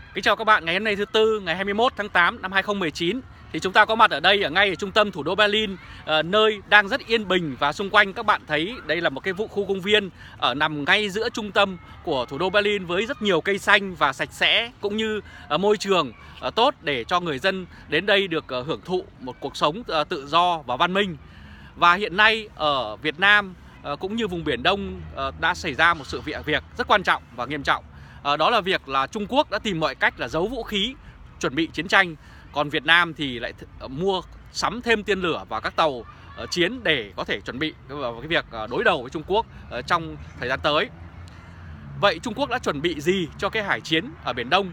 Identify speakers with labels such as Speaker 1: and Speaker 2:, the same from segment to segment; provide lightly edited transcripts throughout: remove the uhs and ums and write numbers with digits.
Speaker 1: Kính chào các bạn, ngày hôm nay thứ Tư, ngày 21 tháng 8 năm 2019 thì chúng ta có mặt ở đây ngay ở trung tâm thủ đô Berlin, nơi đang rất yên bình và xung quanh các bạn thấy đây là một cái khu công viên nằm ngay giữa trung tâm của thủ đô Berlin với rất nhiều cây xanh và sạch sẽ, cũng như môi trường tốt để cho người dân đến đây được hưởng thụ một cuộc sống tự do và văn minh. Và hiện nay ở Việt Nam cũng như vùng Biển Đông đã xảy ra một sự việc rất quan trọng và nghiêm trọng. Đó là việc là Trung Quốc đã tìm mọi cách là giấu vũ khí, chuẩn bị chiến tranh. Còn Việt Nam thì lại mua sắm thêm tên lửa và các tàu chiến để có thể chuẩn bị vào cái việc đối đầu với Trung Quốc trong thời gian tới. Vậy Trung Quốc đã chuẩn bị gì cho cái hải chiến ở Biển Đông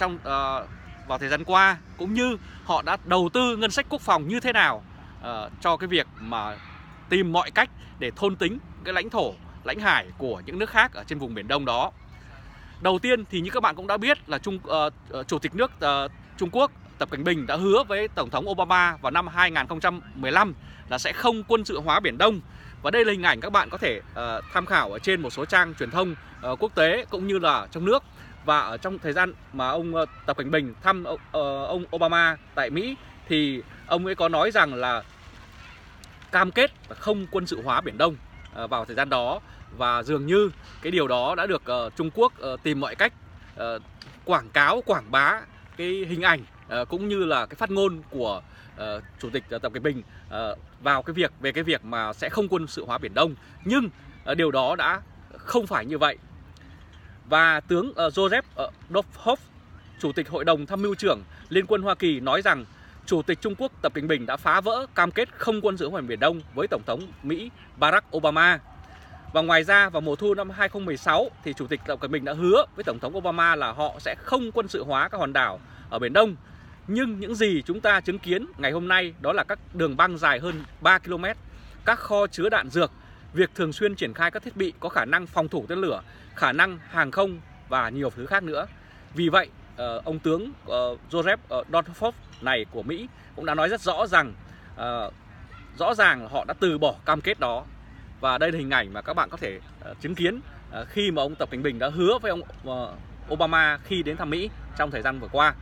Speaker 1: vào thời gian qua, cũng như họ đã đầu tư ngân sách quốc phòng như thế nào cho cái việc mà tìm mọi cách để thôn tính cái lãnh thổ, lãnh hải của những nước khác ở trên vùng Biển Đông đó. Đầu tiên thì như các bạn cũng đã biết là Chủ tịch nước Trung Quốc Tập Cận Bình đã hứa với Tổng thống Obama vào năm 2015 là sẽ không quân sự hóa Biển Đông. Và đây là hình ảnh các bạn có thể tham khảo ở trên một số trang truyền thông quốc tế cũng như là trong nước. Và ở trong thời gian mà ông Tập Cận Bình thăm ông Obama tại Mỹ thì ông ấy có nói rằng là cam kết không quân sự hóa Biển Đông vào thời gian đó. Và dường như cái điều đó đã được Trung Quốc tìm mọi cách quảng cáo, quảng bá cái hình ảnh cũng như là cái phát ngôn của Chủ tịch Tập Cận Bình vào cái việc mà sẽ không quân sự hóa Biển Đông. Nhưng điều đó đã không phải như vậy. Và tướng Joseph Dunford, Chủ tịch Hội đồng Tham mưu trưởng Liên quân Hoa Kỳ nói rằng Chủ tịch Trung Quốc Tập Cận Bình đã phá vỡ cam kết không quân sự hóa Biển Đông với Tổng thống Mỹ Barack Obama. Và ngoài ra vào mùa thu năm 2016 thì Chủ tịch Tập Cận Bình đã hứa với Tổng thống Obama là họ sẽ không quân sự hóa các hòn đảo ở Biển Đông. Nhưng những gì chúng ta chứng kiến ngày hôm nay đó là các đường băng dài hơn 3 km, các kho chứa đạn dược, việc thường xuyên triển khai các thiết bị có khả năng phòng thủ tên lửa, khả năng hàng không và nhiều thứ khác nữa. Vì vậy, ông tướng Joseph Dunford này của Mỹ cũng đã nói rất rõ ràng họ đã từ bỏ cam kết đó. Và đây là hình ảnh mà các bạn có thể chứng kiến khi mà ông Tập Cận Bình đã hứa với ông Obama khi đến thăm Mỹ trong thời gian vừa qua.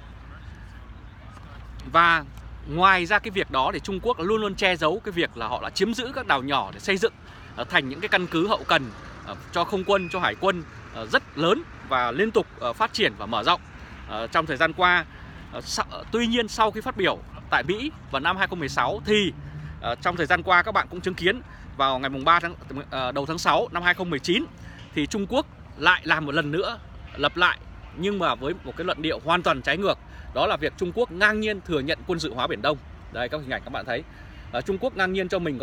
Speaker 1: Và ngoài ra cái việc đó thì Trung Quốc luôn luôn che giấu cái việc là họ đã chiếm giữ các đảo nhỏ để xây dựng thành những cái căn cứ hậu cần cho không quân, cho hải quân rất lớn và liên tục phát triển và mở rộng trong thời gian qua. Tuy nhiên sau khi phát biểu tại Mỹ vào năm 2016 thì trong thời gian qua các bạn cũng chứng kiến vào ngày đầu tháng 6 năm 2019 thì Trung Quốc lại làm một lần nữa lặp lại, nhưng mà với một cái luận điệu hoàn toàn trái ngược. Đó là việc Trung Quốc ngang nhiên thừa nhận quân sự hóa Biển Đông. Đây các hình ảnh các bạn thấy, Trung Quốc ngang nhiên cho mình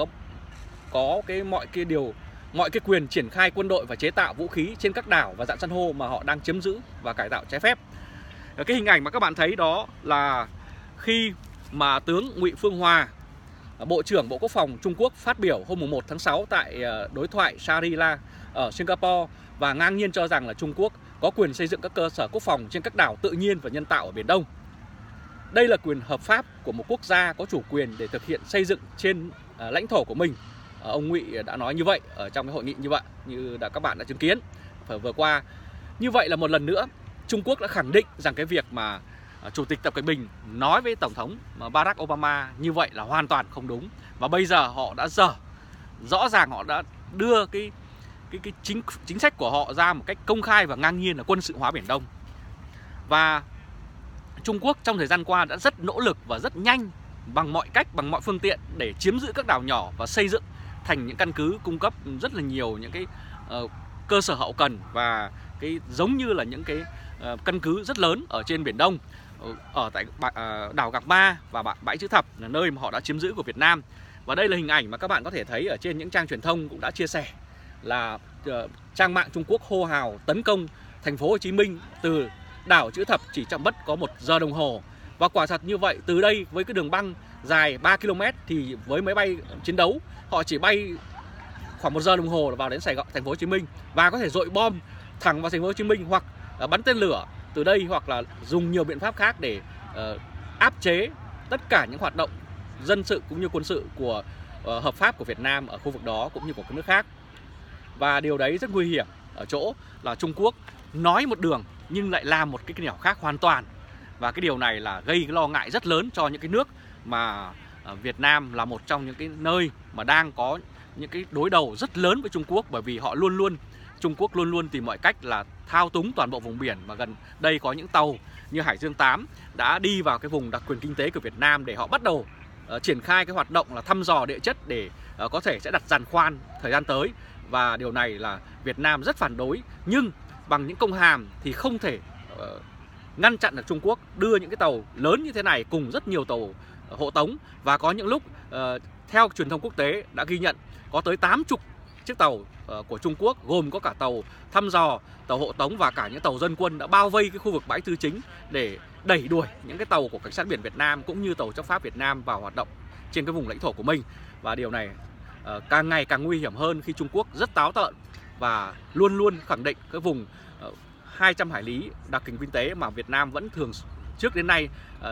Speaker 1: có mọi cái quyền triển khai quân đội và chế tạo vũ khí trên các đảo và rạn san hô mà họ đang chiếm giữ và cải tạo trái phép. Cái hình ảnh mà các bạn thấy đó là khi mà tướng Ngụy Phương Hòa, Bộ trưởng Bộ Quốc phòng Trung Quốc phát biểu hôm 1 tháng 6 tại đối thoại Shangri-La ở Singapore và ngang nhiên cho rằng là Trung Quốc có quyền xây dựng các cơ sở quốc phòng trên các đảo tự nhiên và nhân tạo ở Biển Đông. Đây là quyền hợp pháp của một quốc gia có chủ quyền để thực hiện xây dựng trên lãnh thổ của mình. Ông Ngụy đã nói như vậy ở trong cái hội nghị như vậy, như các bạn đã chứng kiến vừa qua. Như vậy là một lần nữa Trung Quốc đã khẳng định rằng cái việc mà Chủ tịch Tập Cận Bình nói với Tổng thống Barack Obama như vậy là hoàn toàn không đúng. Và bây giờ họ đã rõ ràng họ đã đưa cái chính sách của họ ra một cách công khai và ngang nhiên là quân sự hóa Biển Đông. Và Trung Quốc trong thời gian qua đã rất nỗ lực và rất nhanh bằng mọi cách, bằng mọi phương tiện để chiếm giữ các đảo nhỏ và xây dựng thành những căn cứ cung cấp rất là nhiều những cái cơ sở hậu cần và giống như là những cái căn cứ rất lớn ở trên Biển Đông, ở tại đảo Gạc Ma và bãi Chữ Thập là nơi mà họ đã chiếm giữ của Việt Nam. Và đây là hình ảnh mà các bạn có thể thấy ở trên những trang truyền thông cũng đã chia sẻ là trang mạng Trung Quốc hô hào tấn công thành phố Hồ Chí Minh từ đảo Chữ Thập chỉ trong mất có 1 giờ đồng hồ. Và quả thật như vậy, từ đây với cái đường băng dài 3 km thì với máy bay chiến đấu họ chỉ bay khoảng 1 giờ đồng hồ là vào đến thành phố Hồ Chí Minh và có thể dội bom thẳng vào thành phố Hồ Chí Minh, hoặc bắn tên lửa từ đây, hoặc là dùng nhiều biện pháp khác để áp chế tất cả những hoạt động dân sự cũng như quân sự của hợp pháp của Việt Nam ở khu vực đó cũng như của các nước khác. Và điều đấy rất nguy hiểm ở chỗ là Trung Quốc nói một đường nhưng lại làm một cái nẻo khác hoàn toàn. Và cái điều này là gây lo ngại rất lớn cho những cái nước mà Việt Nam là một trong những cái nơi mà đang có những cái đối đầu rất lớn với Trung Quốc, bởi vì Trung Quốc luôn luôn tìm mọi cách là thao túng toàn bộ vùng biển. Mà gần đây có những tàu như Hải Dương 8 đã đi vào cái vùng đặc quyền kinh tế của Việt Nam để họ bắt đầu triển khai cái hoạt động là thăm dò địa chất để có thể sẽ đặt giàn khoan thời gian tới. Và điều này là Việt Nam rất phản đối, nhưng bằng những công hàm thì không thể ngăn chặn được Trung Quốc đưa những cái tàu lớn như thế này cùng rất nhiều tàu hộ tống. Và có những lúc theo truyền thông quốc tế đã ghi nhận có tới 80 chiếc tàu của Trung Quốc, gồm có cả tàu thăm dò, tàu hộ tống và cả những tàu dân quân đã bao vây cái khu vực bãi tư chính để đẩy đuổi những cái tàu của cảnh sát biển Việt Nam cũng như tàu chấp pháp Việt Nam vào hoạt động trên cái vùng lãnh thổ của mình. Và điều này càng ngày càng nguy hiểm hơn khi Trung Quốc rất táo tợn và luôn luôn khẳng định cái vùng 200 hải lý đặc quyền kinh tế mà Việt Nam vẫn thường trước đến nay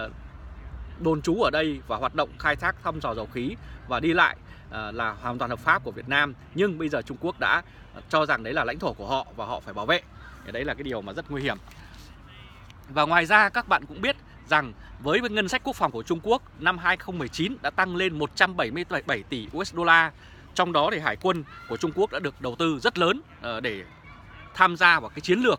Speaker 1: đồn trú ở đây và hoạt động khai thác thăm dò dầu khí và đi lại là hoàn toàn hợp pháp của Việt Nam. Nhưng bây giờ Trung Quốc đã cho rằng đấy là lãnh thổ của họ và họ phải bảo vệ. Đấy là cái điều mà rất nguy hiểm. Và ngoài ra các bạn cũng biết rằng với ngân sách quốc phòng của Trung Quốc năm 2019 đã tăng lên 177 tỷ USD. Trong đó thì hải quân của Trung Quốc đã được đầu tư rất lớn để tham gia vào cái chiến lược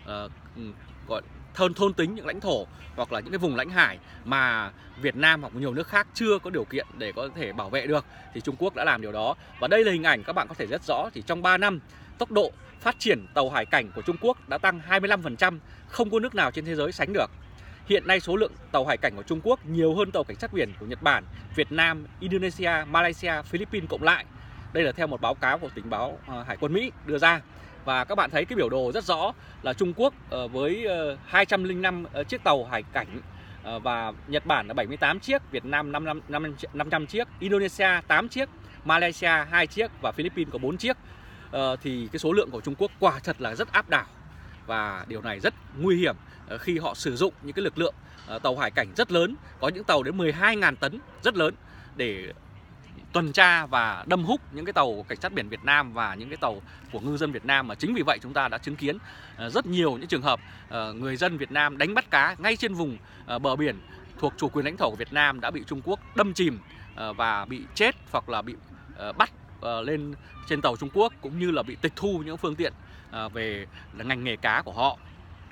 Speaker 1: gọi thôn tính những lãnh thổ hoặc là những cái vùng lãnh hải mà Việt Nam hoặc nhiều nước khác chưa có điều kiện để có thể bảo vệ được, thì Trung Quốc đã làm điều đó. Và đây là hình ảnh các bạn có thể rất rõ, thì trong 3 năm tốc độ phát triển tàu hải cảnh của Trung Quốc đã tăng 25%, không có nước nào trên thế giới sánh được. Hiện nay số lượng tàu hải cảnh của Trung Quốc nhiều hơn tàu cảnh sát biển của Nhật Bản, Việt Nam, Indonesia, Malaysia, Philippines cộng lại. Đây là theo một báo cáo của tình báo Hải quân Mỹ đưa ra. Và các bạn thấy cái biểu đồ rất rõ là Trung Quốc với 205 chiếc tàu hải cảnh và Nhật Bản là 78 chiếc, Việt Nam 500 chiếc, Indonesia 8 chiếc, Malaysia 2 chiếc và Philippines có 4 chiếc. Thì cái số lượng của Trung Quốc quả thật là rất áp đảo. Và điều này rất nguy hiểm khi họ sử dụng những cái lực lượng tàu hải cảnh rất lớn, có những tàu đến 12.000 tấn rất lớn để tuần tra và đâm húc những cái tàu cảnh sát biển Việt Nam và những cái tàu của ngư dân Việt Nam. Mà chính vì vậy chúng ta đã chứng kiến rất nhiều những trường hợp người dân Việt Nam đánh bắt cá ngay trên vùng bờ biển thuộc chủ quyền lãnh thổ của Việt Nam đã bị Trung Quốc đâm chìm và bị chết hoặc là bị bắt lên trên tàu Trung Quốc, cũng như là bị tịch thu những phương tiện về ngành nghề cá của họ.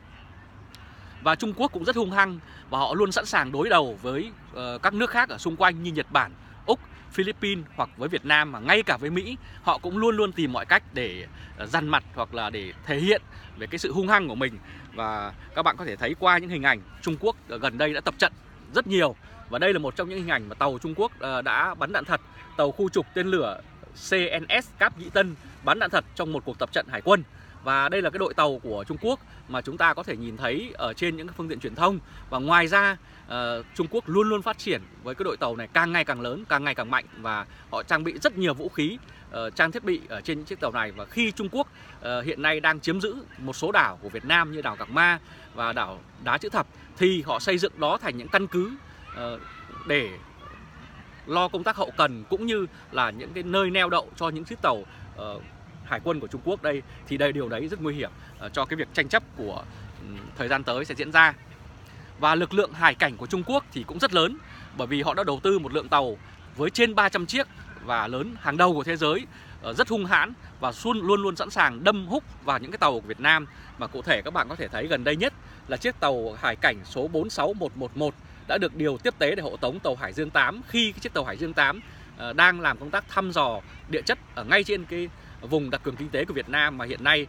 Speaker 1: Và Trung Quốc cũng rất hung hăng và họ luôn sẵn sàng đối đầu với các nước khác ở xung quanh như Nhật Bản, Úc, Philippines hoặc với Việt Nam, mà ngay cả với Mỹ. Họ cũng luôn luôn tìm mọi cách để dằn mặt hoặc là để thể hiện về cái sự hung hăng của mình. Và các bạn có thể thấy qua những hình ảnh Trung Quốc gần đây đã tập trận rất nhiều. Và đây là một trong những hình ảnh mà tàu Trung Quốc đã bắn đạn thật, tàu khu trục tên lửa CNS Cáp Nhĩ Tân bắn đạn thật trong một cuộc tập trận hải quân. Và đây là cái đội tàu của Trung Quốc mà chúng ta có thể nhìn thấy ở trên những phương tiện truyền thông. Và ngoài ra Trung Quốc luôn luôn phát triển với cái đội tàu này càng ngày càng lớn, càng ngày càng mạnh, và họ trang bị rất nhiều vũ khí, trang thiết bị ở trên những chiếc tàu này. Và khi Trung Quốc hiện nay đang chiếm giữ một số đảo của Việt Nam như đảo Gạc Ma và đảo Đá Chữ Thập, thì họ xây dựng đó thành những căn cứ để lo công tác hậu cần cũng như là những cái nơi neo đậu cho những chiếc tàu hải quân của Trung Quốc đây. Thì điều đấy rất nguy hiểm cho cái việc tranh chấp của thời gian tới sẽ diễn ra. Và lực lượng hải cảnh của Trung Quốc thì cũng rất lớn, bởi vì họ đã đầu tư một lượng tàu với trên 300 chiếc và lớn hàng đầu của thế giới, rất hung hãn và luôn luôn sẵn sàng đâm húc vào những cái tàu của Việt Nam. Mà cụ thể các bạn có thể thấy gần đây nhất là chiếc tàu hải cảnh số 46111 đã được điều tiếp tế để hộ tống tàu Hải Dương 8, khi cái chiếc tàu Hải Dương 8 đang làm công tác thăm dò địa chất ở ngay trên cái vùng đặc quyền kinh tế của Việt Nam. Mà hiện nay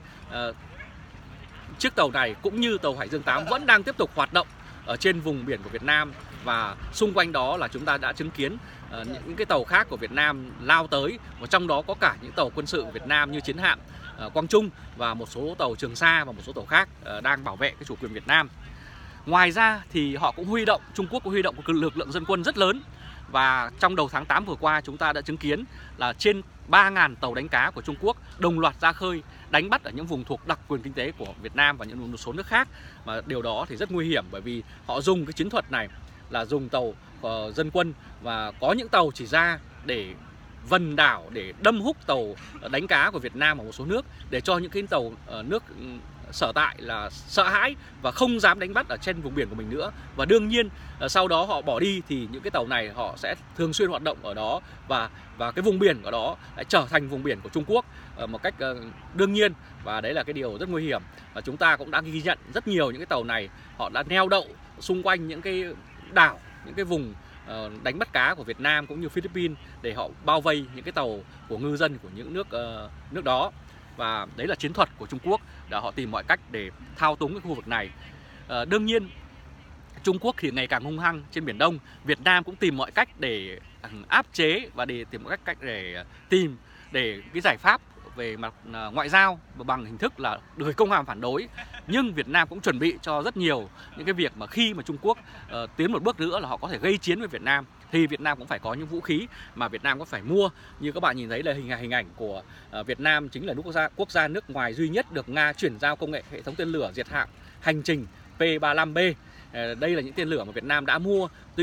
Speaker 1: chiếc tàu này cũng như tàu Hải Dương 8 vẫn đang tiếp tục hoạt động ở trên vùng biển của Việt Nam, và xung quanh đó là chúng ta đã chứng kiến những cái tàu khác của Việt Nam lao tới, và trong đó có cả những tàu quân sự của Việt Nam như chiến hạm Quang Trung và một số tàu Trường Sa và một số tàu khác đang bảo vệ cái chủ quyền Việt Nam. Ngoài ra thì họ cũng Trung Quốc cũng huy động một lực lượng dân quân rất lớn. Và trong đầu tháng 8 vừa qua chúng ta đã chứng kiến là trên 3.000 tàu đánh cá của Trung Quốc đồng loạt ra khơi đánh bắt ở những vùng thuộc đặc quyền kinh tế của Việt Nam và những một số nước khác. Và điều đó thì rất nguy hiểm, bởi vì họ dùng cái chiến thuật này là dùng tàu dân quân, và có những tàu chỉ ra để vần đảo, để đâm húc tàu đánh cá của Việt Nam ở một số nước, để cho những cái tàu nước sở tại là sợ hãi và không dám đánh bắt ở trên vùng biển của mình nữa. Và đương nhiên sau đó họ bỏ đi thì những cái tàu này họ sẽ thường xuyên hoạt động ở đó, và cái vùng biển ở đó lại trở thành vùng biển của Trung Quốc một cách đương nhiên, và đấy là cái điều rất nguy hiểm. Và chúng ta cũng đã ghi nhận rất nhiều những cái tàu này họ đã neo đậu xung quanh những cái đảo, những cái vùng đánh bắt cá của Việt Nam cũng như Philippines để họ bao vây những cái tàu của ngư dân của những nước đó. Và đấy là chiến thuật của Trung Quốc, để họ tìm mọi cách để thao túng cái khu vực này. Đương nhiên Trung Quốc thì ngày càng hung hăng trên Biển Đông, Việt Nam cũng tìm mọi cách để áp chế và để tìm mọi cách để tìm cái giải pháp về mặt ngoại giao bằng hình thức là gửi công hàm phản đối. Nhưng Việt Nam cũng chuẩn bị cho rất nhiều những cái việc mà khi mà Trung Quốc tiến một bước nữa là họ có thể gây chiến với Việt Nam, thì Việt Nam cũng phải có những vũ khí mà Việt Nam có phải mua. Như các bạn nhìn thấy là hình ảnh của Việt Nam chính là quốc gia nước ngoài duy nhất được Nga chuyển giao công nghệ hệ thống tên lửa diệt hạm hành trình P-35B. Đây là những tên lửa mà Việt Nam đã mua.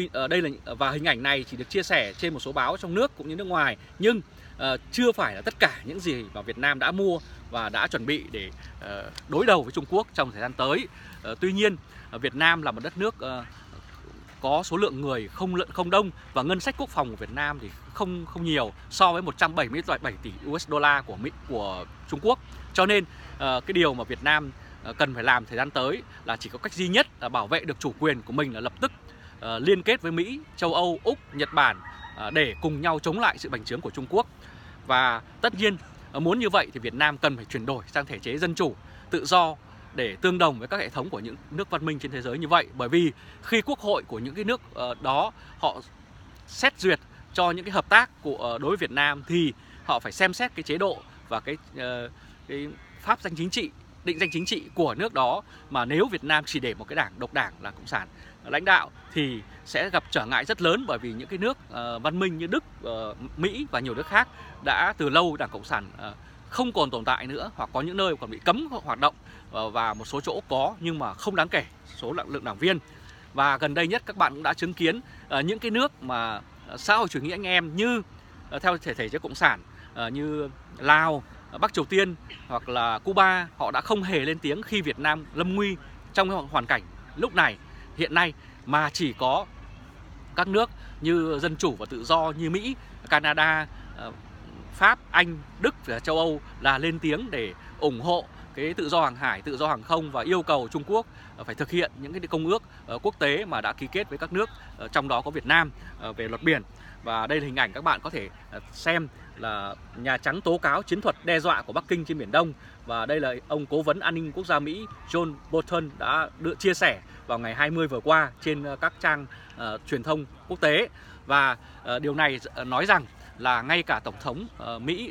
Speaker 1: Và hình ảnh này chỉ được chia sẻ trên một số báo trong nước cũng như nước ngoài, nhưng chưa phải là tất cả những gì mà Việt Nam đã mua và đã chuẩn bị để đối đầu với Trung Quốc trong thời gian tới. Tuy nhiên Việt Nam là một đất nước có số lượng người không đông, và ngân sách quốc phòng của Việt Nam thì không nhiều so với 177 tỷ USD của Trung Quốc. Cho nên cái điều mà Việt Nam cần phải làm thời gian tới là chỉ có cách duy nhất là bảo vệ được chủ quyền của mình, là lập tức liên kết với Mỹ, châu Âu, Úc, Nhật Bản để cùng nhau chống lại sự bành trướng của Trung Quốc. Và tất nhiên muốn như vậy thì Việt Nam cần phải chuyển đổi sang thể chế dân chủ, tự do để tương đồng với các hệ thống của những nước văn minh trên thế giới như vậy. Bởi vì khi quốc hội của những cái nước đó họ xét duyệt cho những cái hợp tác đối với Việt Nam thì họ phải xem xét cái chế độ và cái pháp danh chính trị, định danh chính trị của nước đó. Mà nếu Việt Nam chỉ để một cái đảng độc đảng là Cộng sản lãnh đạo thì sẽ gặp trở ngại rất lớn, bởi vì những cái nước văn minh như Đức, Mỹ và nhiều nước khác đã từ lâu Đảng Cộng sản không còn tồn tại nữa, hoặc có những nơi còn bị cấm hoạt động, và một số chỗ có nhưng mà không đáng kể số lượng đảng viên. Và gần đây nhất các bạn cũng đã chứng kiến những cái nước mà xã hội chủ nghĩa anh em như theo thể chế Cộng sản như Lào, Bắc Triều Tiên hoặc là Cuba, họ đã không hề lên tiếng khi Việt Nam lâm nguy trong cái hoàn cảnh lúc này hiện nay, mà chỉ có các nước như dân chủ và tự do như Mỹ, Canada, Pháp, Anh, Đức và châu Âu là lên tiếng để ủng hộ cái tự do hàng hải, tự do hàng không và yêu cầu Trung Quốc phải thực hiện những cái công ước quốc tế mà đã ký kết với các nước, trong đó có Việt Nam, về luật biển. Và đây là hình ảnh các bạn có thể xem là Nhà Trắng tố cáo chiến thuật đe dọa của Bắc Kinh trên Biển Đông. Và đây là ông Cố vấn An ninh Quốc gia Mỹ John Bolton đã chia sẻ vào ngày 20 vừa qua trên các trang truyền thông quốc tế. Và điều này nói rằng là ngay cả Tổng thống Mỹ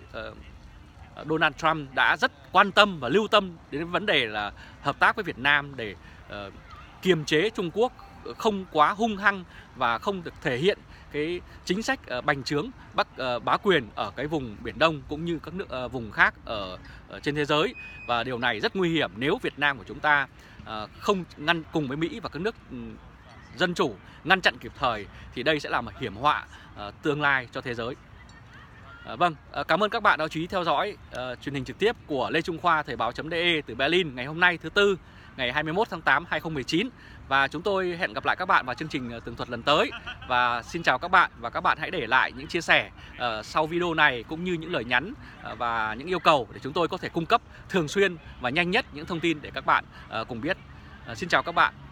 Speaker 1: Donald Trump đã rất quan tâm và lưu tâm đến vấn đề là hợp tác với Việt Nam để kiềm chế Trung Quốc không quá hung hăng và không được thể hiện cái chính sách bành trướng bá quyền ở cái vùng Biển Đông cũng như các nước vùng khác ở trên thế giới. Và điều này rất nguy hiểm nếu Việt Nam của chúng ta không ngăn cùng với Mỹ và các nước dân chủ ngăn chặn kịp thời, thì đây sẽ là một hiểm họa tương lai cho thế giới. Vâng, cảm ơn các bạn đã chú ý theo dõi truyền hình trực tiếp của Lê Trung Khoa Thời báo.de từ Berlin ngày hôm nay thứ Tư, ngày 21 tháng 8 2019. Và chúng tôi hẹn gặp lại các bạn vào chương trình tường thuật lần tới. Và xin chào các bạn, và các bạn hãy để lại những chia sẻ sau video này cũng như những lời nhắn và những yêu cầu để chúng tôi có thể cung cấp thường xuyên và nhanh nhất những thông tin để các bạn cùng biết. Xin chào các bạn.